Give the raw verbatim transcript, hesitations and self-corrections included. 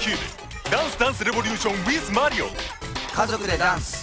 キューブダンスダンスレボリューション with マリオ。 家族でダンス